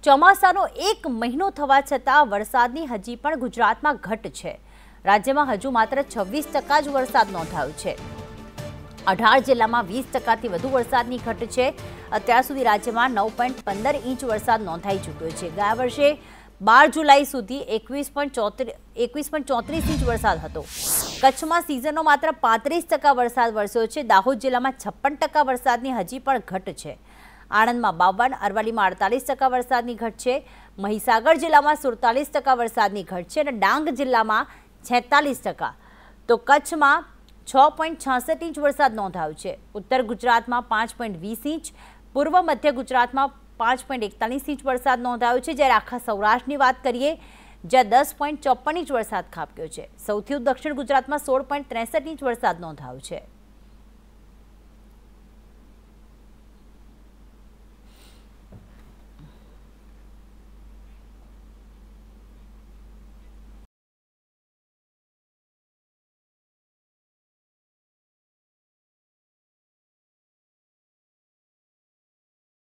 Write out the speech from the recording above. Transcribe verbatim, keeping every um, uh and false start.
ચોમાસાનો એક મહિનો થવા છતાં વરસાદની હજી પણ ગુજરાતમાં ઘટ છે। રાજ્યમાં હજુ માત્ર છવ્વીસ ટકા જ વરસાદ નોંધાયો છે। અઢાર જિલ્લામાં વીસ ટકાથી વધુ વરસાદની ઘટ છે। અત્યાર સુધી રાજ્યમાં નવ પોઈન્ટ પંદર ઇંચ વરસાદ નોંધાઈ ચૂક્યો છે। ગયા વર્ષે બાર જુલાઈ સુધી એકવીસ પોઈન્ટ ચોત્રીસ એકવીસ પોઈન્ટ ચોત્રીસ ઇંચ વરસાદ હતો। કચ્છમાં સિઝનનો માત્ર પાંત્રીસ ટકા વરસાદ વરસ્યો છે। દાહોદ જિલ્લામાં છપ્પન ટકા વરસાદની હજી પણ ઘટ છે। આણંદમાં બાવન, અરવલ્લીમાં અડતાલીસ ટકા વરસાદની ઘટ છે। મહીસાગર જિલ્લામાં સુડતાલીસ ટકા વરસાદની ઘટ છે અને ડાંગ જિલ્લામાં છેતાલીસ ટકા તો કચ્છમાં છ પોઈન્ટ છાસઠ ઇંચ વરસાદ નોંધાયો છે। ઉત્તર ગુજરાતમાં પાંચ પોઈન્ટ વીસ ઇંચ, પૂર્વ મધ્ય ગુજરાતમાં પાંચ પોઈન્ટ એકતાલીસ ઇંચ વરસાદ નોંધાયો છે। જ્યારે આખા સૌરાષ્ટ્રની વાત કરીએ જ્યાં દસ પોઈન્ટ ચોપન ઇંચ વરસાદ ખાબક્યો છે। સૌથી દક્ષિણ ગુજરાતમાં સોળ પોઈન્ટ ત્રેસઠ ઇંચ વરસાદ નોંધાયો છે।